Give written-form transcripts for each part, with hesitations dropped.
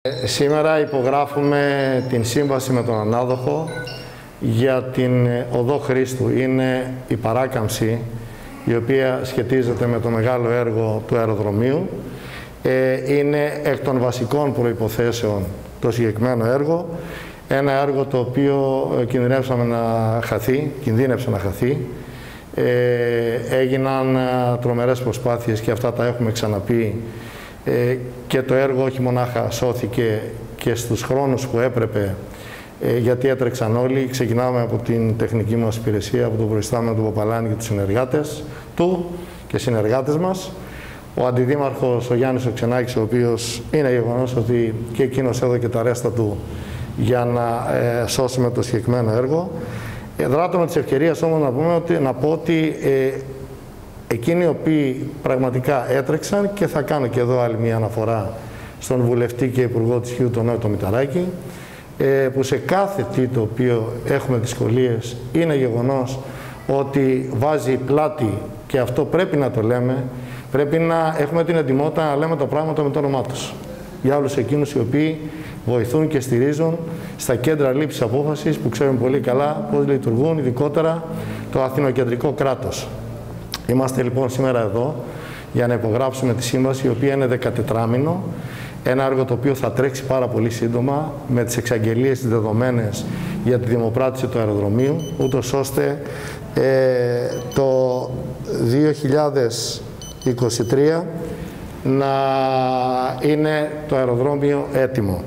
Σήμερα υπογράφουμε την σύμβαση με τον ανάδοχο για την Οδό Χρήστου. Είναι η παράκαμψη η οποία σχετίζεται με το μεγάλο έργο του αεροδρομίου. Είναι εκ των βασικών προϋποθέσεων το συγκεκριμένο έργο. Ένα έργο το οποίο κινδύνευσε να χαθεί. Έγιναν τρομερές προσπάθειες και αυτά τα έχουμε ξαναπεί. Και το έργο όχι μονάχα σώθηκε και στους χρόνους που έπρεπε, γιατί έτρεξαν όλοι. Ξεκινάμε από την τεχνική μας υπηρεσία, από τον προϊστάμενο του Παπαλάνη και τους συνεργάτες του και συνεργάτες μας. Ο Αντιδήμαρχος, ο Γιάννης Οξενάκης, ο οποίος είναι γεγονός ότι και εκείνος έδωκε τα ρέστα του για να σώσουμε το συγκεκριμένο έργο. Δράτω με τις ευκαιρίες όμως να πω ότι εκείνοι οι οποίοι πραγματικά έτρεξαν, και θα κάνω και εδώ άλλη μια αναφορά στον βουλευτή και υπουργό της Χιού, τον Νόητο Μηταράκη, που σε κάθε τι το οποίο έχουμε δυσκολίες είναι γεγονός ότι βάζει πλάτη, και αυτό πρέπει να το λέμε, πρέπει να έχουμε την ετοιμότητα να λέμε τα πράγματα με το όνομά τους. Για όλους εκείνους οι οποίοι βοηθούν και στηρίζουν στα κέντρα λήψης απόφασης που ξέρουν πολύ καλά πώς λειτουργούν, ειδικότερα το αθηνοκεντρικό κράτος. Είμαστε λοιπόν σήμερα εδώ για να υπογράψουμε τη σύμβαση, η οποία είναι 14μηνο, ένα έργο το οποίο θα τρέξει πάρα πολύ σύντομα, με τις εξαγγελίες δεδομένες για τη δημοπράτηση του αεροδρομίου, ούτως ώστε το 2023 να είναι το αεροδρόμιο έτοιμο.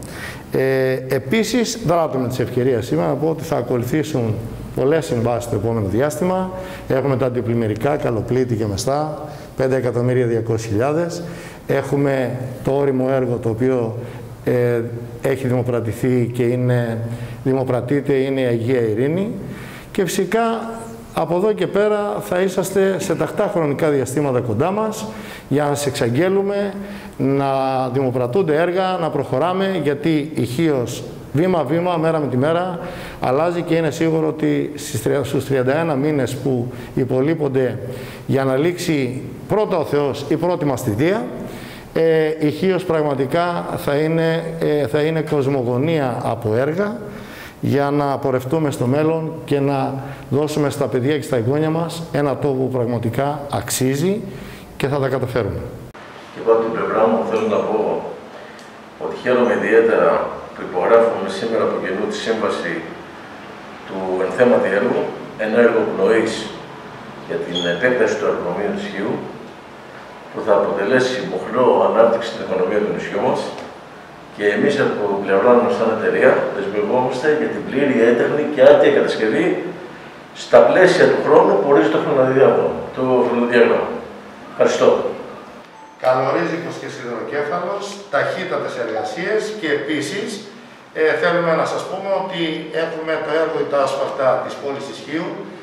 Επίσης, δράτω με τις ευκαιρίες σήμερα να πω ότι θα ακολουθήσουν πολλές συμβάσεις το επόμενο διάστημα. Έχουμε τα αντιπλημμυρικά, Καλοπλήτη και Μεστά, 5.200.000. Έχουμε το όριμο έργο το οποίο έχει δημοπρατηθεί και δημοπρατείται, είναι η Αγία Ειρήνη. Και φυσικά από εδώ και πέρα θα είσαστε σε τακτά χρονικά διαστήματα κοντά μας για να σας εξαγγέλουμε, να δημοπρατούνται έργα, να προχωράμε, γιατί η Χίος βήμα-βήμα, μέρα με τη μέρα, αλλάζει και είναι σίγουρο ότι στους 31 μήνες που υπολείπονται για να λήξει πρώτα ο Θεός η πρώτη μας θητεία, η Χίος πραγματικά θα είναι κοσμογονία από έργα, για να πορευτούμε στο μέλλον και να δώσουμε στα παιδιά και στα εγγόνια μας ένα τόπο που πραγματικά αξίζει, και θα τα καταφέρουμε. Και από την πλευρά μου θέλω να πω ότι χαίρομαι ιδιαίτερα που υπογράφουμε σήμερα από κοινού τη σύμβαση του ενθέματι έργου, ένα έργο πνοής για την επέκταση του αεροδρομίου της Χίου, που θα αποτελέσει μοχλό ανάπτυξη στην οικονομία του νησιού μας. Και εμείς από πλευρά μας σαν εταιρεία δεσμευόμαστε για την πλήρη έντεχνη και άρτια κατασκευή στα πλαίσια του χρόνου που ορίζει το χρονοδιάγραμμα. Ευχαριστώ. Καλορίζικος και σιδηροκέφαλος, ταχύτατες εργασίες, και επίσης θέλουμε να σας πούμε ότι έχουμε το έργο ή τα άσφαλτα της πόλης της Χίου,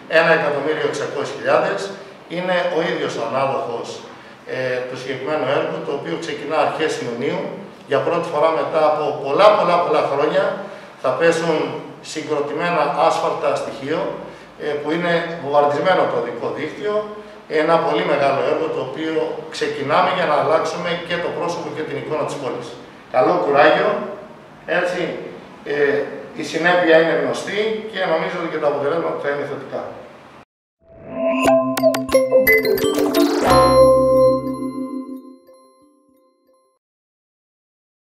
1.600.000. Είναι ο ίδιος ο ανάδοχος του συγκεκριμένου έργου, το οποίο ξεκινά αρχές Ιουνίου. Για πρώτη φορά μετά από πολλά χρόνια θα πέσουν συγκροτημένα άσφαλτα στοιχείο που είναι βομβαρδισμένο το οδικό δίκτυο. Ένα πολύ μεγάλο έργο το οποίο ξεκινάμε για να αλλάξουμε και το πρόσωπο και την εικόνα της πόλης. Καλό κουράγιο, έτσι, η συνέπεια είναι γνωστή και νομίζω ότι και τα αποτελέσματα θα είναι θετικά.